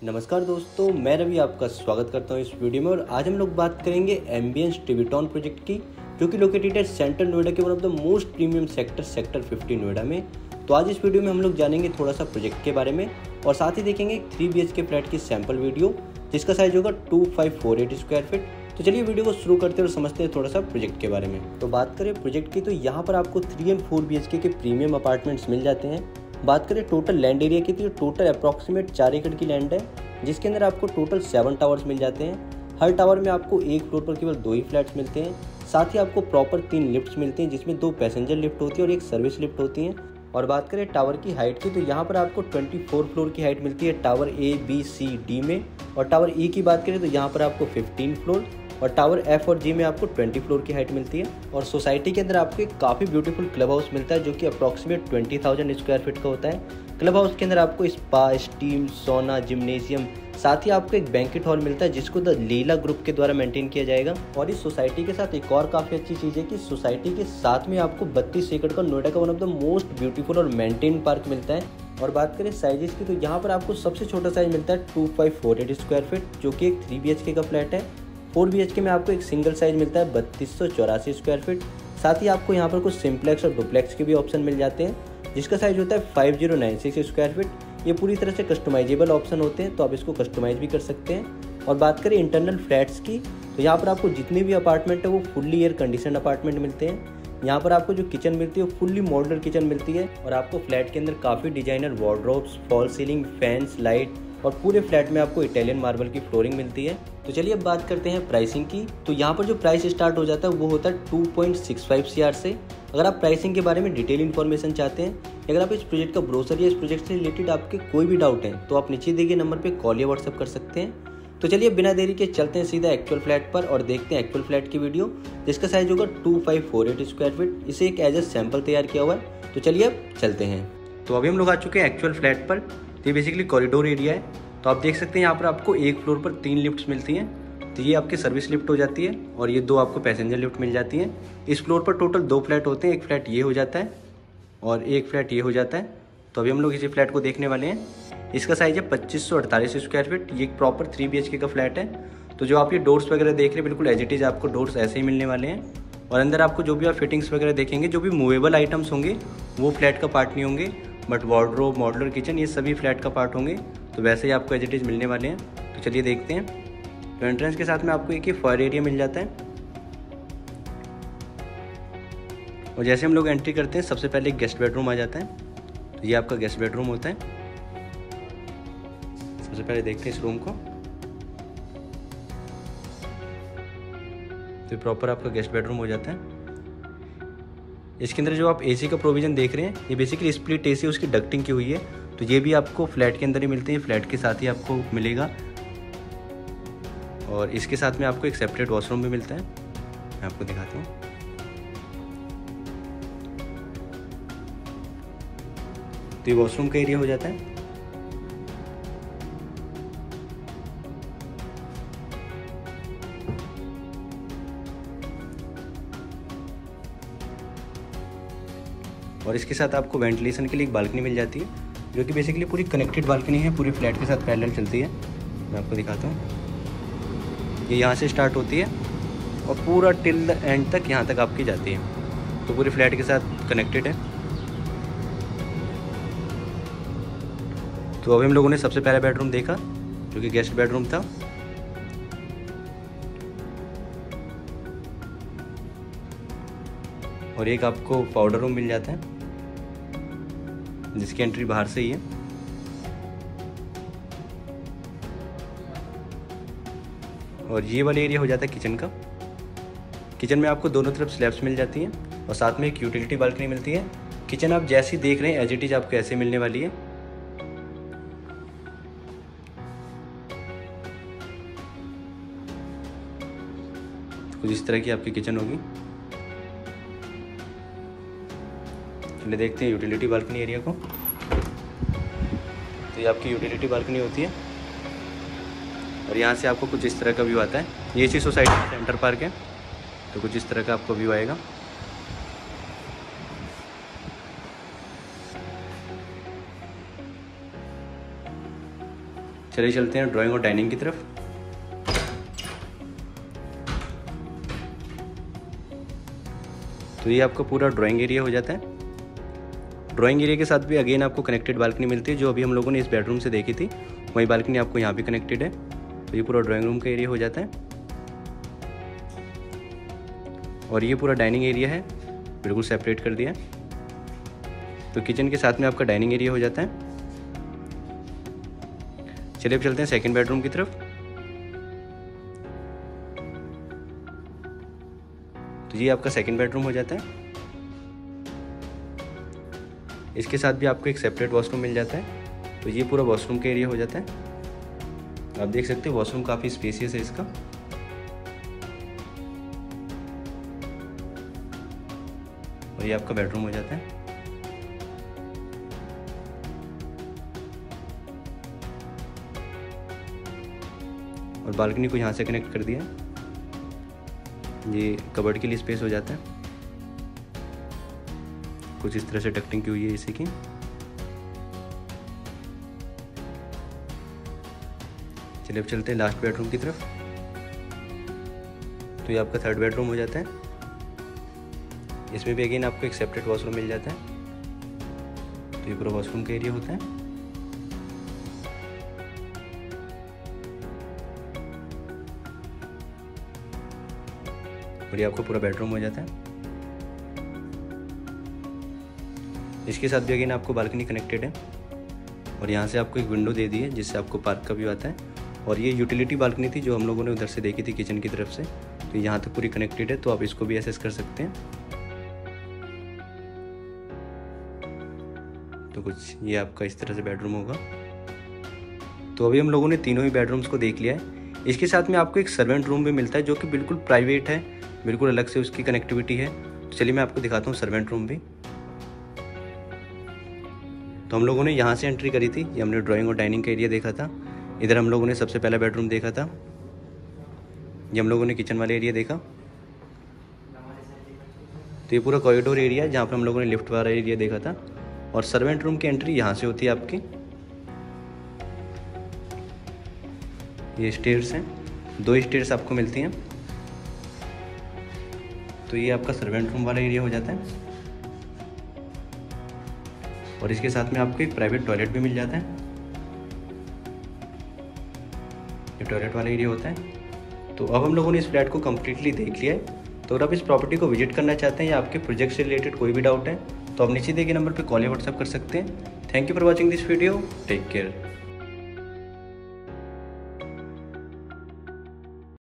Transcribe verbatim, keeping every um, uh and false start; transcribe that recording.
नमस्कार दोस्तों, मैं रवि आपका स्वागत करता हूं इस वीडियो में। और आज हम लोग बात करेंगे एम्बियंस टिविटॉन प्रोजेक्ट की, जो कि लोकेटेड है सेंट्रल नोएडा के one of the most premium sector sector fifty Noida में। तो आज इस वीडियो में हम लोग जानेंगे थोड़ा सा प्रोजेक्ट के बारे में और साथ ही देखेंगे एक three B H K flat की सैम्पल वीडियो, जिसका साइज होगा two five four eight square feet. तो चलिए वीडियो को शुरू करते हैं और समझते हैं थोड़ा सा प्रोजेक्ट के बारे में। तो बात करें प्रोजेक्ट की, तो यहाँ पर आपको three and four B H K premium apartments मिल जाते हैं। बात करें टोटल लैंड एरिया की, तो टोटल अप्रॉक्सीमेट चार एकड़ की लैंड है, जिसके अंदर आपको टोटल सेवन टावर्स मिल जाते हैं। हर टावर में आपको एक फ्लोर पर केवल दो ही फ्लैट्स मिलते हैं। साथ ही आपको प्रॉपर तीन लिफ्ट्स मिलते हैं, जिसमें दो पैसेंजर लिफ्ट होती है और एक सर्विस लिफ्ट होती है। और बात करें टावर की हाइट की, तो यहाँ पर आपको चौबीस फ्लोर की हाइट मिलती है tower A B C D में। और टावर ई की बात करें तो यहाँ पर आपको पंद्रह फ्लोर और टावर एफ और जी में आपको बीस फ्लोर की हाइट मिलती है। और सोसाइटी के अंदर आपको एक काफ़ी ब्यूटीफुल क्लब हाउस मिलता है, जो कि approximate twenty thousand square feet का होता है। क्लब हाउस के अंदर आपको स्पा, स्टीम, सोना, जिम्नेजियम, साथ ही आपको एक बैंकेट हॉल मिलता है, जिसको द लीला ग्रुप के द्वारा मेंटेन किया जाएगा। और इस सोसाइटी के साथ एक और काफ़ी अच्छी चीज़ है कि सोसाइटी के साथ में आपको बत्तीस एकड़ का नोएडा का one of the most beautiful और मेंटेन पार्क मिलता है। और बात करें साइजेस की, तो यहाँ पर आपको सबसे छोटा साइज मिलता है two five four eight square feet, जो कि एक थ्री बी एच के का फ्लैट है। फोर बी एच के में आपको एक सिंगल साइज मिलता है बत्तीस सौ चौरासी स्क्वायर फीट। साथ ही आपको यहाँ पर कुछ सिंप्लेक्स और डुप्लेक्स के भी ऑप्शन मिल जाते हैं, जिसका साइज होता है five zero nine six square feet. ये पूरी तरह से कस्टमाइजेबल ऑप्शन होते हैं, तो आप इसको कस्टमाइज भी कर सकते हैं। और बात करें इंटरनल फ्लैट्स की, तो यहाँ पर आपको जितने भी अपार्टमेंट है वो फुल्ली एयर कंडीशन अपार्टमेंट मिलते हैं। यहाँ पर आपको जो किचन मिलती है वो फुल्ली मॉड्यूलर किचन मिलती है। और आपको फ्लैट के अंदर काफ़ी designer wardrobes, fall ceiling, fans, light और पूरे फ्लैट में आपको इटालियन मार्बल की फ्लोरिंग मिलती है। तो चलिए अब बात करते हैं प्राइसिंग की। तो यहाँ पर जो प्राइस स्टार्ट हो जाता है वो होता है two point six five C R से। अगर आप प्राइसिंग के बारे में डिटेल इन्फॉर्मेशन चाहते हैं, अगर आप इस प्रोजेक्ट का ब्रोशर या इस प्रोजेक्ट से रिलेटेड आपके कोई भी डाउट हैं, तो आप नीचे दिए गए नंबर पे कॉल या व्हाट्सएप कर सकते हैं। तो चलिए बिना देरी के चलते हैं सीधा एक्चुअल फ्लैट पर और देखते हैं एक्चुअल फ्लैट की वीडियो, जिसका साइज होगा two five four eight square feet. इसे एक एज ए सैम्पल तैयार किया हुआ है। तो चलिए अब चलते हैं। तो अभी हम लोग आ चुके हैं एक्चुअल फ्लैट पर। तो ये बेसिकली कॉरिडोर एरिया है। तो आप देख सकते हैं यहाँ पर आपको एक फ्लोर पर तीन लिफ्ट्स मिलती हैं। तो ये आपकी सर्विस लिफ्ट हो जाती है और ये दो आपको पैसेंजर लिफ्ट मिल जाती हैं। इस फ्लोर पर टोटल दो फ्लैट होते हैं, एक फ्लैट ये हो जाता है और एक फ्लैट ये हो जाता है। तो अभी हम लोग इसी फ्लैट को देखने वाले हैं। इसका साइज है पच्चीस सौ अड़तालीस स्क्वायर फीट। ये एक प्रॉपर थ्री बी एच के का फ्लैट है। तो जो आप ये डोर्स वगैरह देख रहे हैं, बिल्कुल एज इट इज आपको डोर्स ऐसे ही मिलने वाले हैं। और अंदर आपको जो भी आप फिटिंग्स वगैरह देखेंगे, जो भी मूवेबल आइटम्स होंगे वो फ्लैट का पार्ट नहीं होंगे, बट वार्डरोब, मॉड्यूलर किचन, ये सभी फ्लैट का पार्ट होंगे। तो वैसे ही आपको एज इट इज मिलने वाले हैं। तो चलिए देखते हैं। तो एंट्रेंस के साथ में आपको एक ही फायर एरिया मिल जाता है। और जैसे हम लोग एंट्री करते हैं, सबसे पहले एक गेस्ट बेडरूम आ जाता है। तो ये आपका गेस्ट बेडरूम होता है। सबसे पहले देखते हैं इस रूम को। तो प्रॉपर आपका गेस्ट बेडरूम हो जाता है। इसके अंदर जो आप एसी का प्रोविजन देख रहे हैं, ये बेसिकली स्प्लिट एसी उसकी डक्टिंग की हुई है। तो ये भी आपको फ्लैट के अंदर ही मिलते हैं, फ्लैट के साथ ही आपको मिलेगा। और इसके साथ में आपको एक सेपरेट वॉशरूम भी मिलता है। मैं आपको दिखाता हूँ। तो ये वॉशरूम का एरिया हो जाता है। और इसके साथ आपको वेंटिलेशन के लिए एक बालकनी मिल जाती है, जो कि बेसिकली पूरी कनेक्टेड बालकनी है, पूरी फ्लैट के साथ पैरेलल चलती है। मैं आपको दिखाता हूँ। ये यहाँ से स्टार्ट होती है और पूरा टिल द एंड तक यहाँ तक आपकी जाती है। तो पूरी फ्लैट के साथ कनेक्टेड है। तो अभी हम लोगों ने सबसे पहला बेडरूम देखा, जो कि गेस्ट बेडरूम था। और एक आपको पाउडर रूम मिल जाता है, जिसकी एंट्री बाहर से ही है। और ये वाला एरिया हो जाता है किचन का। किचन में आपको दोनों तरफ स्लैब्स मिल जाती हैं और साथ में एक यूटिलिटी बालकनी मिलती है। किचन आप जैसी देख रहे हैं एज इट इज आपको ऐसे मिलने वाली है। कुछ इस तरह की आपकी किचन होगी। चलिए देखते हैं यूटिलिटी बालकनी एरिया को। तो ये आपकी यूटिलिटी बालकनी होती है और यहाँ से आपको कुछ इस तरह का व्यू आता है। ये इसी सोसाइटी का सेंटर पार्क है, तो कुछ इस तरह का आपको व्यू आएगा। चलिए चलते हैं ड्राइंग और डाइनिंग की तरफ। तो ये आपका पूरा ड्राइंग एरिया हो जाता है। ड्राइंग एरिया के साथ भी अगेन आपको कनेक्टेड बालकनी मिलती है, जो अभी हम लोगों ने इस बेडरूम से देखी थी वही बालकनी आपको यहाँ भी कनेक्टेड है। तो ये पूरा ड्राइंग रूम का एरिया हो जाता है और ये पूरा डाइनिंग एरिया है, बिल्कुल सेपरेट कर दिया। तो किचन के साथ में आपका डाइनिंग एरिया हो जाता है। चलिए अब चलते हैं सेकंड बेडरूम की तरफ। तो ये आपका सेकंड बेडरूम हो जाता है। इसके साथ भी आपको एक सेपरेट वॉशरूम मिल जाता है। तो ये पूरा वॉशरूम का एरिया हो जाता है। आप देख सकते हैं वॉशरूम काफ़ी स्पेसियस है इसका। और ये आपका बेडरूम हो जाता है। और बालकनी को यहाँ से कनेक्ट कर दिया। ये कबर्ड के लिए स्पेस हो जाता है। कुछ इस तरह से डक्टिंग की हुई है इसी की। चलिए अब चलते हैं लास्ट बेडरूम की तरफ। तो ये आपका थर्ड बेडरूम हो जाता है। इसमें भी अगेन आपको एक सेपरेट वॉशरूम मिल जाता है। तो ये पूरा वॉशरूम का एरिया होता है। और ये आपको पूरा बेडरूम हो जाता है। इसके साथ भी अगेन आपको बालकनी कनेक्टेड है और यहाँ से आपको एक विंडो दे दी है जिससे आपको पार्क का व्यू आता है। और ये यूटिलिटी बालकनी थी जो हम लोगों ने उधर से देखी थी किचन की तरफ से। तो यहाँ तक पूरी कनेक्टेड है, तो आप इसको भी एसेस कर सकते हैं। तो कुछ ये आपका इस तरह से बेडरूम होगा। तो अभी हम लोगों ने तीनों ही बेडरूम्स को देख लिया है। इसके साथ में आपको एक सर्वेंट रूम भी मिलता है जो कि बिल्कुल प्राइवेट है, बिल्कुल अलग से उसकी कनेक्टिविटी है। तो चलिए मैं आपको दिखाता हूँ सर्वेंट रूम भी। तो हम लोगों ने यहाँ से एंट्री करी थी। ये हमने ड्राइंग और डाइनिंग का एरिया देखा था। इधर हम लोगों ने सबसे पहला बेडरूम देखा था। ये हम लोगों ने किचन वाला एरिया देखा। तो ये पूरा कॉरिडोर एरिया है जहाँ पर हम लोगों ने लिफ्ट वाला एरिया देखा था। और सर्वेंट रूम की एंट्री यहाँ से होती है आपकी। ये स्टेयर्स हैं, दो स्टेयर्स आपको मिलती हैं। तो ये आपका सर्वेंट रूम वाला एरिया हो जाता है। और इसके साथ में आपको एक प्राइवेट टॉयलेट भी मिल जाता है। ये टॉयलेट वाला एरिया होता है। तो अब हम लोगों ने इस फ्लैट को कम्प्लीटली देख लिया है। तो अगर आप इस प्रॉपर्टी को विजिट करना चाहते हैं या आपके प्रोजेक्ट से रिलेटेड कोई भी डाउट है तो आप नीचे दिए गए नंबर पर कॉल या व्हाट्सएप कर सकते हैं। Thank you for watching this video. Take care.